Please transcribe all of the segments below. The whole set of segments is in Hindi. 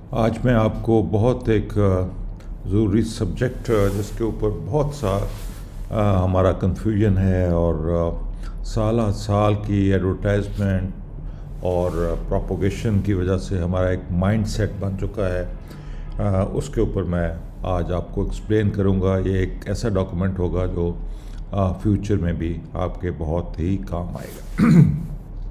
आज मैं आपको बहुत एक ज़रूरी सब्जेक्ट जिसके ऊपर बहुत सा हमारा कंफ्यूजन है और साल साल की एडवर्टाइजमेंट और प्रोपोगेशन की वजह से हमारा एक माइंडसेट बन चुका है, उसके ऊपर मैं आज आपको एक्सप्लेन करूंगा। ये एक ऐसा डॉक्यूमेंट होगा जो फ्यूचर में भी आपके बहुत ही काम आएगा।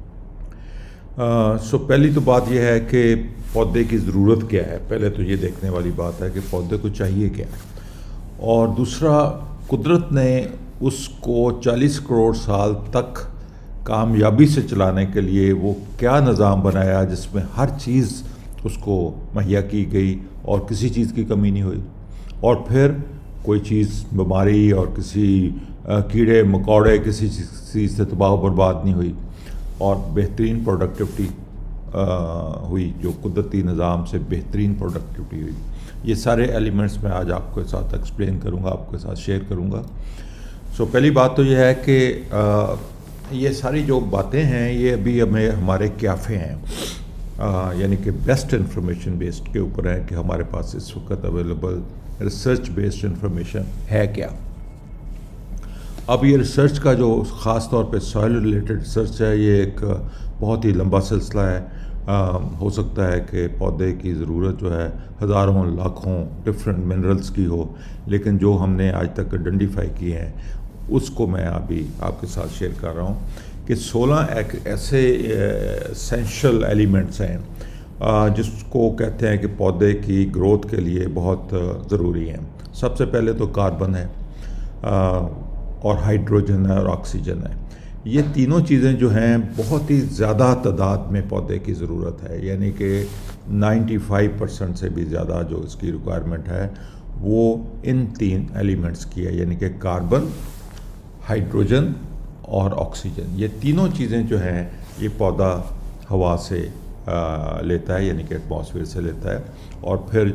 सो पहली तो बात यह है कि पौधे की ज़रूरत क्या है। पहले तो ये देखने वाली बात है कि पौधे को चाहिए क्या है, और दूसरा कुदरत ने उसको 40 करोड़ साल तक कामयाबी से चलाने के लिए वो क्या निज़ाम बनाया जिसमें हर चीज़ उसको मुहैया की गई और किसी चीज़ की कमी नहीं हुई, और फिर कोई चीज़ बीमारी और किसी कीड़े मकोड़े किसी चीज़ से तबाह बर्बाद नहीं हुई, और बेहतरीन प्रोडक्टिविटी हुई, जो कुदरती निज़ाम से बेहतरीन प्रोडक्टिविटी हुई। ये सारे एलिमेंट्स मैं आज आपके साथ एक्सप्लेन करूँगा, आपके साथ शेयर करूँगा। सो पहली बात तो ये है कि ये सारी जो बातें हैं ये अभी हमें हमारे क्याफे हैं, यानी कि बेस्ट इंफॉर्मेशन बेस्ड के ऊपर है कि हमारे पास इस वक्त अवेलेबल रिसर्च बेस्ड इंफॉर्मेशन है क्या। अब ये रिसर्च का जो ख़ास तौर पे सॉइल रिलेटेड रिसर्च है, ये एक बहुत ही लंबा सिलसिला है। हो सकता है कि पौधे की ज़रूरत जो है हज़ारों लाखों डिफरेंट मिनरल्स की हो, लेकिन जो हमने आज तक आइडेंटिफाई किए हैं उसको मैं अभी आपके साथ शेयर कर रहा हूँ कि 16 ऐसे एसेंशियल एलिमेंट्स हैं जिसको कहते हैं कि पौधे की ग्रोथ के लिए बहुत ज़रूरी हैं। सबसे पहले तो कार्बन है, और हाइड्रोजन है और ऑक्सीजन है। ये तीनों चीज़ें जो हैं बहुत ही ज़्यादा तादाद में पौधे की ज़रूरत है, यानी कि 95% से भी ज़्यादा जो इसकी रिक्वायरमेंट है वो इन तीन एलिमेंट्स की है, यानी कि कार्बन, हाइड्रोजन और ऑक्सीजन। ये तीनों चीज़ें जो हैं ये पौधा हवा से लेता है, यानी कि एटमॉस्फेयर से लेता है, और फिर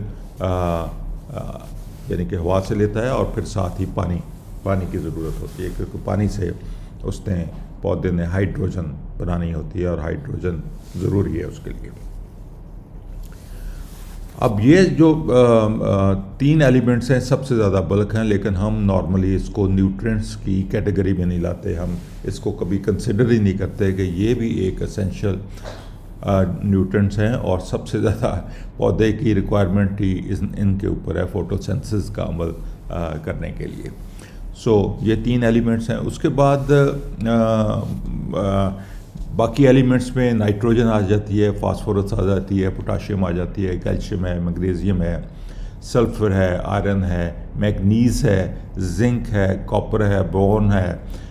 यानी कि हवा से लेता है, और फिर साथ ही पानी की ज़रूरत होती है, क्योंकि पानी से उसने पौधे ने हाइड्रोजन बनानी होती है और हाइड्रोजन ज़रूरी है उसके लिए। अब ये जो तीन एलिमेंट्स हैं सबसे ज़्यादा बल्क हैं, लेकिन हम नॉर्मली इसको न्यूट्रिएंट्स की कैटेगरी में नहीं लाते। हम इसको कभी कंसिडर ही नहीं करते कि ये भी एक एसेंशियल न्यूट्रिएंट्स हैं, और सबसे ज़्यादा पौधे की रिक्वायरमेंट ही इनके ऊपर है फोटोसिंथेसिस का अमल करने के लिए। सो ये तीन एलिमेंट्स हैं। उसके बाद बाकी एलिमेंट्स में नाइट्रोजन आ जाती है, फास्फोरस आ जाती है, पोटाशियम आ जाती है, कैल्शियम है, मैग्नीशियम है, सल्फर है, आयरन है, मैग्नीज है, जिंक है, कॉपर है, बोन है,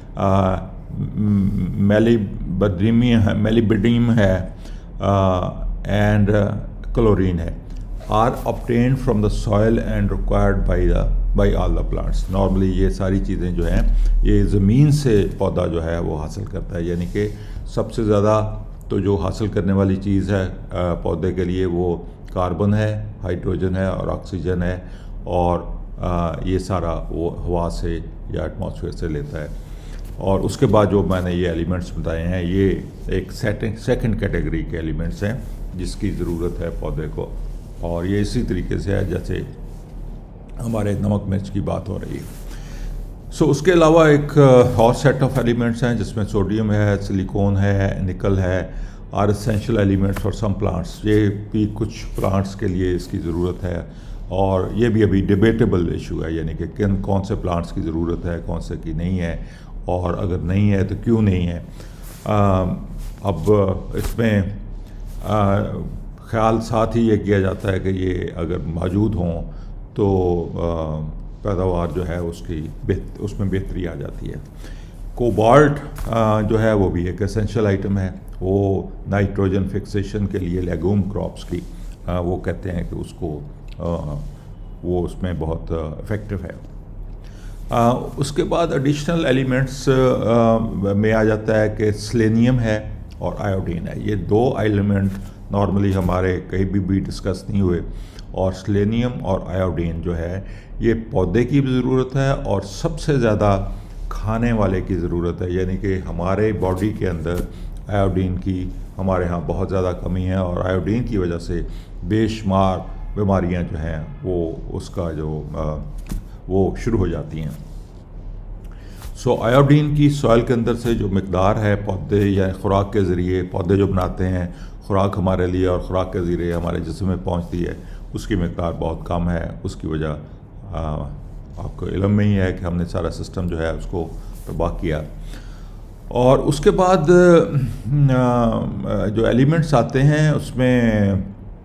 मेलिबडियम है, एंड क्लोरीन है। Are obtained from the soil and required by all the plants. Normally ये सारी चीज़ें जो हैं ये ज़मीन से पौधा जो है वो हासिल करता है, यानी कि सबसे ज़्यादा तो जो हासिल करने वाली चीज़ है पौधे के लिए वो कार्बन है, हाइड्रोजन है और ऑक्सीजन है, और ये सारा वो हवा से या एटमॉस्फेयर से लेता है। और उसके बाद जो मैंने ये एलिमेंट्स बताए हैं ये एक सेकंड कैटेगरी के एलिमेंट्स हैं जिसकी ज़रूरत है पौधे को, और ये इसी तरीके से है जैसे हमारे नमक मिर्च की बात हो रही है। सो उसके अलावा एक और सेट ऑफ एलिमेंट्स हैं जिसमें सोडियम है, सिलिकॉन है, निकल है, are essential elements for some plants. ये भी कुछ प्लांट्स के लिए इसकी ज़रूरत है, और ये भी अभी डिबेटेबल इशू है, यानी कि कौन से प्लांट्स की ज़रूरत है, कौन से की नहीं है, और अगर नहीं है तो क्यों नहीं है। अब इसमें ख्याल साथ ही ये किया जाता है कि ये अगर मौजूद हों तो पैदावार जो है उसमें बेहतरी आ जाती है। कोबाल्ट जो है वो भी एक एसेंशियल आइटम है, वो नाइट्रोजन फिक्सेशन के लिए लेगूम क्रॉप्स की वो कहते हैं कि उसको वो उसमें बहुत इफ़ेक्टिव है। उसके बाद एडिशनल एलिमेंट्स में आ जाता है कि सेलेनियम है और आयोडीन है। ये दो एलिमेंट नॉर्मली हमारे कहीं भी डिस्कस नहीं हुए, और सेलेनियम और आयोडीन जो है ये पौधे की भी ज़रूरत है और सबसे ज़्यादा खाने वाले की ज़रूरत है, यानी कि हमारे बॉडी के अंदर आयोडीन की हमारे यहाँ बहुत ज़्यादा कमी है, और आयोडीन की वजह से बेशुमार बीमारियां जो हैं वो उसका जो वो शुरू हो जाती हैं। सो आयोडीन की सॉइल के अंदर से जो मकदार है पौधे या खुराक के ज़रिए पौधे जो बनाते हैं खुराक हमारे लिए और खुराक के ज़रिए हमारे जिस्म में पहुंचती है, उसकी मकदार बहुत कम है। उसकी वजह आपको इल्म में ही है कि हमने सारा सिस्टम जो है उसको तबाह किया। और उसके बाद जो एलिमेंट्स आते हैं उसमें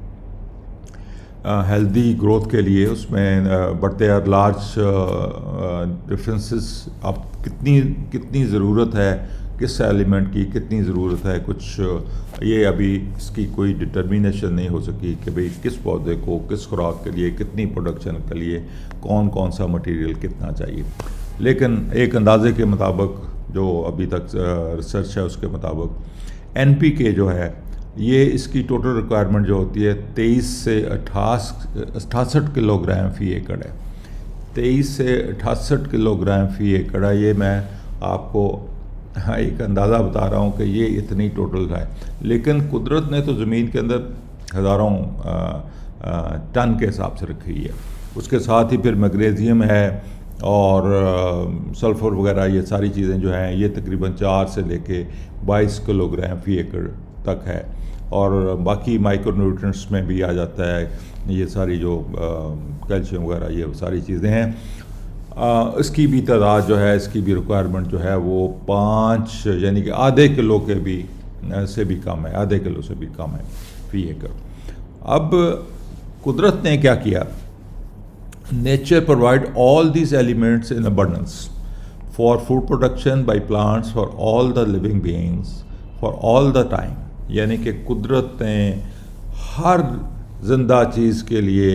हेल्दी ग्रोथ के लिए उसमें बढ़ते हैं लार्ज डिफरेंसेस। अब कितनी ज़रूरत है किस एलिमेंट की, कितनी ज़रूरत है, कुछ ये अभी इसकी कोई डिटर्मिनेशन नहीं हो सकी कि भाई किस पौधे को किस खुराक के लिए कितनी प्रोडक्शन के लिए कौन कौन सा मटेरियल कितना चाहिए। लेकिन एक अंदाजे के मुताबिक जो अभी तक रिसर्च है उसके मुताबिक NPK जो है ये इसकी टोटल रिक्वायरमेंट जो होती है 23 से 68 किलोग्राम फी एकड़ है। 23 से 68 किलोग्राम फी एकड़ है। ये मैं आपको एक अंदाज़ा बता रहा हूँ कि ये इतनी टोटल है। लेकिन कुदरत ने तो ज़मीन के अंदर हज़ारों टन के हिसाब से रखी है। उसके साथ ही फिर मैग्नीशियम है और सल्फ़र वगैरह, ये सारी चीज़ें जो हैं ये तकरीबन 4 से लेके 22 किलोग्राम फी एकड़ तक है। और बाकी माइक्रोन्यूट्रिएंट्स में भी आ जाता है ये सारी जो कैल्शियम वगैरह ये सारी चीज़ें हैं। इसकी भी तादाद जो है इसकी भी रिक्वायरमेंट जो है वो 5 यानी कि आधे किलो के भी से भी कम है, आधे किलो से भी कम है फी एकड़। अब कुदरत ने क्या किया, nature provide all these elements in abundance for food production by plants for all the living beings for all the time. यानी कि कुदरत ने हर जिंदा चीज़ के लिए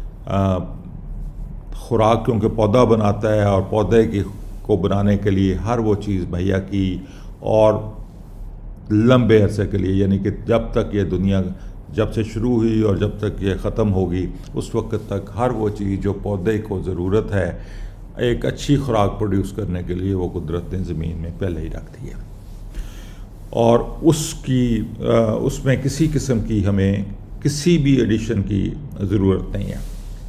खुराक, क्योंकि पौधा बनाता है और पौधे को बनाने के लिए हर वो चीज़ मुहैया की और लंबे अरसे के लिए, यानी कि जब तक ये दुनिया जब से शुरू हुई और जब तक ये ख़त्म होगी उस वक्त तक हर वो चीज़ जो पौधे को ज़रूरत है एक अच्छी खुराक प्रोड्यूस करने के लिए वो कुदरत ने ज़मीन में पहले ही रख दी है। और उसमें किसी किस्म की हमें किसी भी एडिशन की ज़रूरत नहीं है।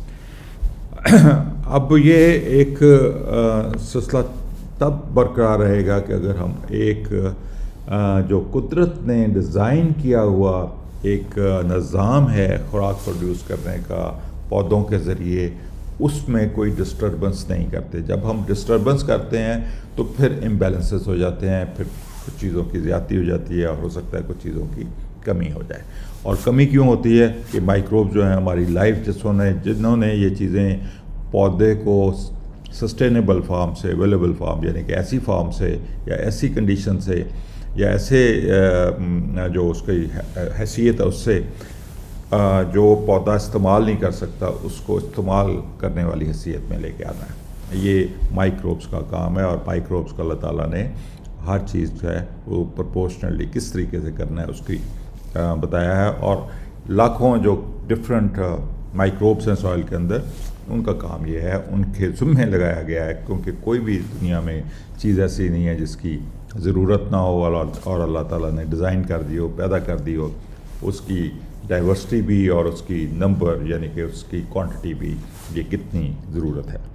अब ये एक सिलसिला तब बरकरार रहेगा कि अगर हम एक जो कुदरत ने डिज़ाइन किया हुआ एक निज़ाम है खुराक प्रोड्यूस करने का पौधों के ज़रिए, उसमें कोई डिस्टर्बेंस नहीं करते। जब हम डिस्टर्बेंस करते हैं तो फिर इम्बैलेंसेस हो जाते हैं, फिर कुछ चीज़ों की ज़्यादती हो जाती है और हो सकता है कुछ चीज़ों की कमी हो जाए। और कमी क्यों होती है कि माइक्रोब जो है हमारी लाइफ जिन्होंने ये चीज़ें पौधे को सस्टेनेबल फार्म से अवेलेबल फार्म यानी कि ऐसी फार्म से या ऐसी कंडीशन से या ऐसे जो उसकी हैसियत है उससे जो पौधा इस्तेमाल नहीं कर सकता उसको इस्तेमाल करने वाली हैसियत में लेके आना है। ये माइक्रोब्स का काम है और माइक्रोब्स का अल्लाह ताला ने हर चीज़ जो है वो प्रोपोर्शनली किस तरीके से करना है उसकी बताया है। और लाखों जो डिफरेंट माइक्रोब्स हैं सॉइल के अंदर, उनका काम ये है, उनके ज़िम्मे लगाया गया है, क्योंकि कोई भी दुनिया में चीज़ ऐसी नहीं है जिसकी ज़रूरत ना हो और अल्लाह ताला ने डिज़ाइन कर दी हो, पैदा कर दी हो। उसकी डाइवर्सिटी भी और उसकी नंबर यानी कि उसकी क्वांटिटी भी, ये कितनी ज़रूरत है।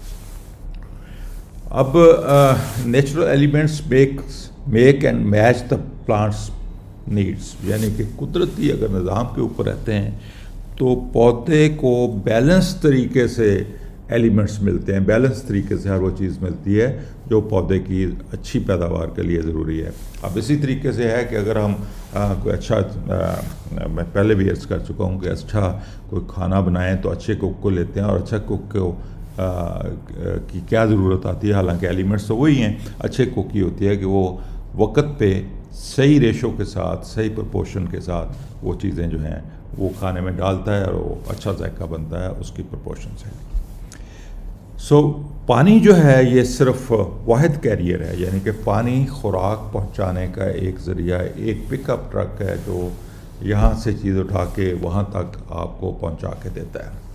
अब natural elements make and match the plants needs, यानी कि कुदरती अगर निज़ाम के ऊपर रहते हैं तो पौधे को बैलेंस तरीके से एलिमेंट्स मिलते हैं, बैलेंस तरीके से हर वो चीज़ मिलती है जो पौधे की अच्छी पैदावार के लिए ज़रूरी है। अब इसी तरीके से है कि अगर हम कोई अच्छा मैं पहले भी अर्ज़ कर चुका हूँ कि अच्छा कोई खाना बनाएं तो अच्छे कुक को लेते हैं और अच्छा कुक को की क्या ज़रूरत आती है, हालांकि एलिमेंट्स तो वही हैं। अच्छे कुक की होती है कि वो वक्त पे सही रेशो के साथ सही प्रोपोर्शन के साथ वो चीज़ें जो हैं वो खाने में डालता है और वो अच्छा जायका बनता है उसकी प्रोपोर्शन से। सो पानी जो है ये सिर्फ वाहिद कैरियर है, यानी कि पानी खुराक पहुंचाने का एक ज़रिया, एक पिकअप ट्रक है जो यहाँ से चीज़ उठा के वहाँ तक आपको पहुँचा के देता है।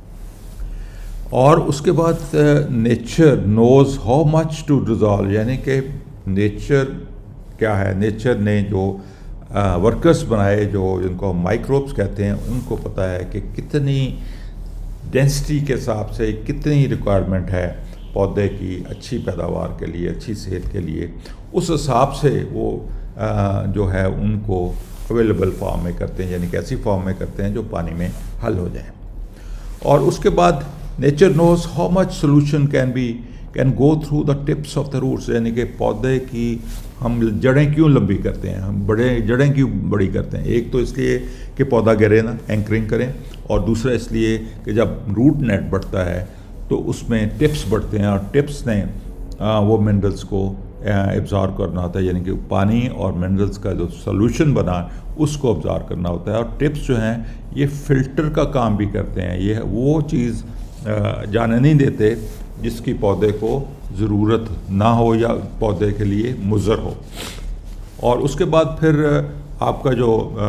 और उसके बाद nature knows how much to dissolve, यानी कि नेचर क्या है, नेचर ने जो वर्कर्स बनाए जिनको हम माइक्रोब्स कहते हैं, उनको पता है कि कितनी डेंसिटी के हिसाब से कितनी रिक्वायरमेंट है पौधे की अच्छी पैदावार के लिए, अच्छी सेहत के लिए, उस हिसाब से वो जो है उनको अवेलेबल फॉर्म में करते हैं, यानी कि ऐसी फॉर्म में करते हैं जो पानी में हल हो जाए। और उसके बाद nature knows how much solution can go through the tips of the roots, यानी कि पौधे की हम जड़ें क्यों लंबी करते हैं, हम जड़ें क्यों बड़ी करते हैं। एक तो इसलिए कि पौधा गिरे ना, एंकरिंग करें, और दूसरा इसलिए कि जब रूट नेट बढ़ता है तो उसमें टिप्स बढ़ते हैं, और टिप्स ने वो मिनरल्स को एब्जॉर्ब करना होता है, यानी कि पानी और मिनरल्स का जो सोल्यूशन बना उसको एब्जॉर्ब करना होता है। और टिप्स जो हैं ये फ़िल्टर का काम भी करते हैं, ये वो चीज़ जाने नहीं देते जिसकी पौधे को ज़रूरत ना हो या पौधे के लिए मुज़र हो। और उसके बाद फिर आपका जो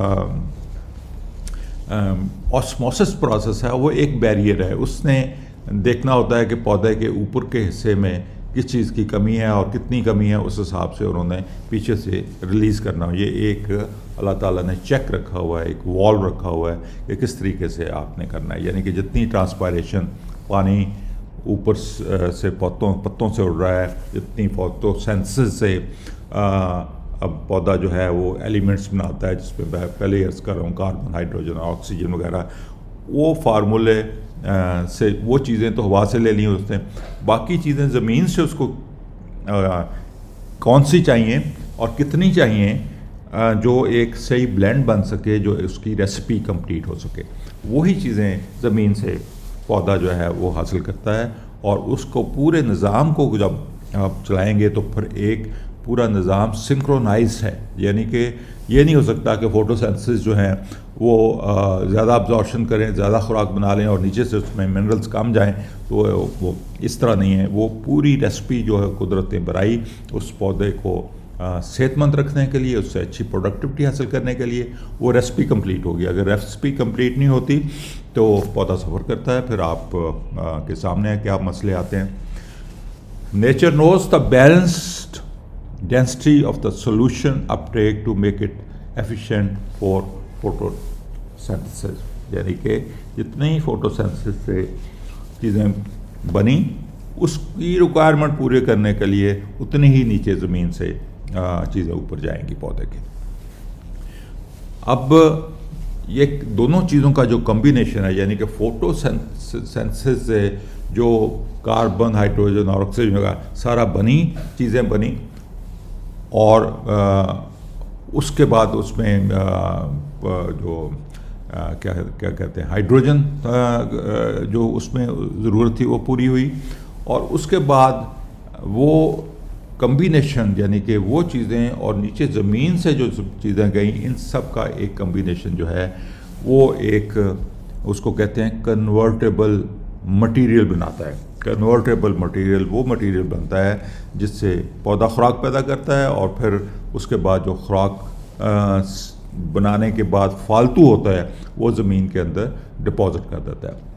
ऑस्मोसिस प्रोसेस है वो एक बैरियर है, उसने देखना होता है कि पौधे के ऊपर के हिस्से में किस चीज़ की कमी है और कितनी कमी है, उस हिसाब से उन्होंने पीछे से रिलीज़ करना। ये एक अल्लाह ताला ने चेक रखा हुआ है, एक वॉल्व रखा हुआ है कि किस तरीके से आपने करना है, यानी कि जितनी ट्रांसपायरेशन पानी ऊपर से पत्तों से उड़ रहा है, जितनी फोटोसिंथेसिस से अब पौधा जो है वो एलिमेंट्स बनाता है, जिसमें पहले अर्ज़ कर रहा हूँ कार्बन, हाइड्रोजन, ऑक्सीजन वगैरह, वो फार्मूले से वो चीज़ें तो हवा से ले ली उसने, बाकी चीज़ें ज़मीन से उसको कौन सी चाहिए और कितनी चाहिए, जो एक सही ब्लेंड बन सके, जो उसकी रेसिपी कंप्लीट हो सके, वही चीज़ें ज़मीन से पौधा जो है वो हासिल करता है। और उसको पूरे निज़ाम को जब आप चलाएंगे तो फिर एक पूरा निज़ाम सिंक्रोनाइज है, यानी कि ये नहीं हो सकता कि फोटोसिंथेसिस जो है वो ज़्यादा अब्जॉर्प्शन करें, ज़्यादा खुराक बना लें और नीचे से उसमें मिनरल्स कम जाएं, तो वो इस तरह नहीं है। वो पूरी रेसिपी जो है कुदरत ने बनाई उस पौधे को सेहतमंद रखने के लिए, उससे अच्छी प्रोडक्टिविटी हासिल करने के लिए, वो रेसिपी कंप्लीट होगी। अगर रेसिपी कंप्लीट नहीं होती तो पौधा सफ़र करता है, फिर आप के सामने क्या मसले आते हैं। Nature knows the balanced density of the solution uptake to make it efficient for photosynthesis, यानी कि जितनी फोटोसिंथेसिस से चीज़ें बनी उसकी रिक्वायरमेंट पूरे करने के लिए उतनी ही नीचे ज़मीन से चीज़ें ऊपर जाएंगी पौधे के। अब ये दोनों चीज़ों का जो कॉम्बिनेशन है, यानी कि फोटोसिंथेसिस से जो कार्बन, हाइड्रोजन और ऑक्सीजन वगैरह सारा चीज़ें बनी, और उसके बाद उसमें जो क्या कहते हैं हाइड्रोजन जो उसमें ज़रूरत थी वो पूरी हुई, और उसके बाद वो कम्बिनेशन, यानी कि वो चीज़ें और नीचे ज़मीन से जो चीज़ें गई, इन सब का एक कम्बिनेशन जो है वो एक उसको कहते हैं कन्वर्टेबल मटेरियल बनाता है। कन्वर्टेबल मटेरियल वो मटेरियल बनता है जिससे पौधा खुराक पैदा करता है, और फिर उसके बाद जो खुराक बनाने के बाद फालतू होता है वो ज़मीन के अंदर डिपॉजिट कर देता है।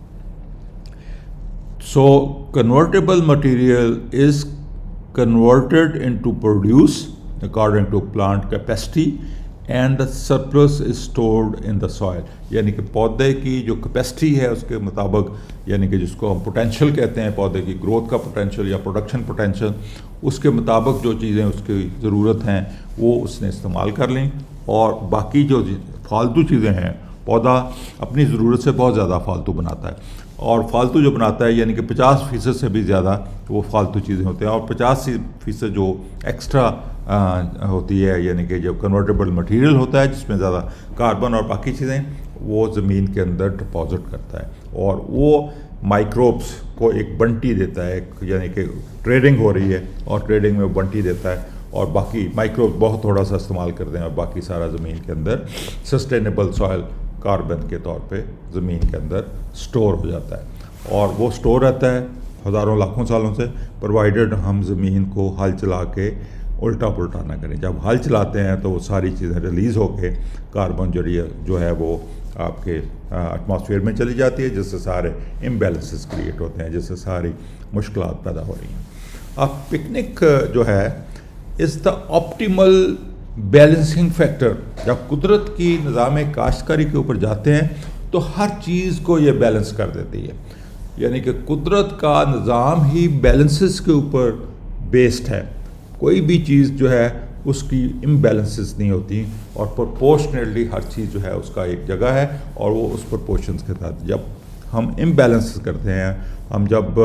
So convertible material is converted into produce according to plant capacity and the surplus is stored in the soil, यानी कि पौधे की जो कैपेसिटी है उसके मुताबिक, यानी कि जिसको हम पोटेंशियल कहते हैं, पौधे की ग्रोथ का पोटेंशियल या प्रोडक्शन पोटेंशियल, उसके मुताबिक जो चीज़ें उसकी ज़रूरत हैं वो उसने इस्तेमाल कर लें, और बाकी जो फालतू चीज़ें हैं पौधा अपनी ज़रूरत से बहुत ज़्यादा फालतू बनाता है, और फालतू जो बनाता है यानी कि 50% से भी ज़्यादा वो फालतू चीज़ें होते हैं, और 50% जो एक्स्ट्रा होती है, यानी कि जो कन्वर्टेबल मटेरियल होता है जिसमें ज़्यादा कार्बन और बाकी चीज़ें, वो ज़मीन के अंदर डिपॉजिट करता है, और वो माइक्रोब्स को एक बंटी देता है, यानी कि ट्रेडिंग हो रही है और ट्रेडिंग में बंटी देता है, और बाकी माइक्रोब्स बहुत थोड़ा सा इस्तेमाल करते हैं, और बाकी सारा ज़मीन के अंदर सस्टेनेबल सॉइल कार्बन के तौर पे ज़मीन के अंदर स्टोर हो जाता है, और वो स्टोर रहता है हज़ारों लाखों सालों से, प्रोवाइडेड हम ज़मीन को हल चला के उल्टा पुल्टा ना करें। जब हल चलाते हैं तो वो सारी चीज़ें रिलीज़ होके कार्बन जो है वो आपके एटमॉस्फेयर में चली जाती है, जिससे सारे इम्बैलेंसेस क्रिएट होते हैं, जिससे सारी मुश्किलात पैदा हो रही हैं। अब पिकनिक जो है is the optimal balancing factor, जब कुदरत की निज़ाम काश्तकारी के ऊपर जाते हैं तो हर चीज़ को ये बैलेंस कर देती है। यानी कि कुदरत का निज़ाम ही बैलेंसेस के ऊपर बेस्ड है। कोई भी चीज़ जो है उसकी इम्बैलेंसेस नहीं होती और प्रोपोर्शनली हर चीज़ जो है उसका एक जगह है और वो उस प्रोपोर्शंस के साथ। जब हम इम्बैलेंस करते हैं, हम जब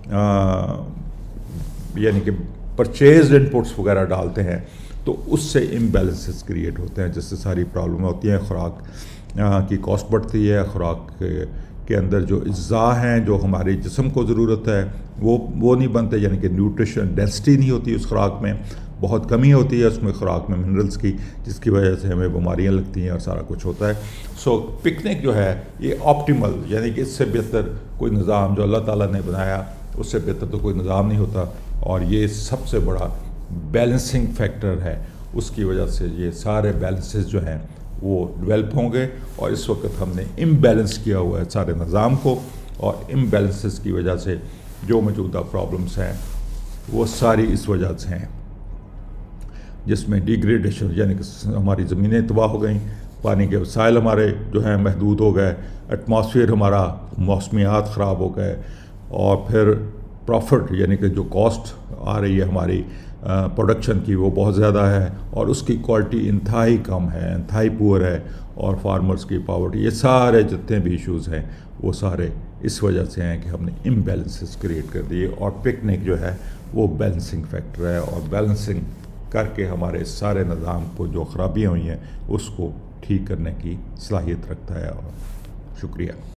यानी कि परचेज इनपुट्स वगैरह डालते हैं तो उससे इम्बैलेंसेस क्रिएट होते हैं, जिससे सारी प्रॉब्लम होती हैं। खुराक की कॉस्ट बढ़ती है, खुराक के अंदर जो अज्जा हैं जो हमारे जिस्म को ज़रूरत है वो नहीं बनते, यानी कि न्यूट्रिशन डेंसिटी नहीं होती उस खुराक में, बहुत कमी होती है उसमें खुराक में मिनरल्स की, जिसकी वजह से हमें बीमारियां लगती हैं और सारा कुछ होता है। सो पिकनिक जो है ये ऑप्टिमल, यानी कि इससे बेहतर कोई निज़ाम जो अल्लाह ताला ने बनाया उससे बेहतर तो कोई निज़ाम नहीं होता, और ये सबसे बड़ा बैलेंसिंग फैक्टर है। उसकी वजह से ये सारे बैलेंसेस जो हैं वो डेवलप होंगे, और इस वक्त हमने इम्बैलेंस किया हुआ है सारे निज़ाम को, और इम्बैलेंसेस की वजह से जो मौजूदा प्रॉब्लम्स हैं वो सारी इस वजह से हैं, जिसमें डिग्रेडेशन यानी कि हमारी ज़मीनें तबाह हो गई, पानी के वसाइल हमारे जो हैं महदूद हो गए, एटमॉस्फेयर हमारा मौसमियात ख़राब हो गए, और फिर प्रॉफिट यानी कि जो कॉस्ट आ रही है हमारी प्रोडक्शन की वो बहुत ज़्यादा है, और उसकी क्वालिटी इंतहाई कम है, इंतहाई पुअर है, और फार्मर्स की पावर्टी, ये सारे जितने भी इश्यूज़ हैं वो सारे इस वजह से हैं कि हमने इम्बैलेंसेस क्रिएट कर दिए। और पिकनिक जो है वो बैलेंसिंग फैक्टर है, और बैलेंसिंग करके हमारे सारे निज़ाम को जो ख़राबियाँ हुई हैं उसको ठीक करने की सलाहियत रखता है। और शुक्रिया।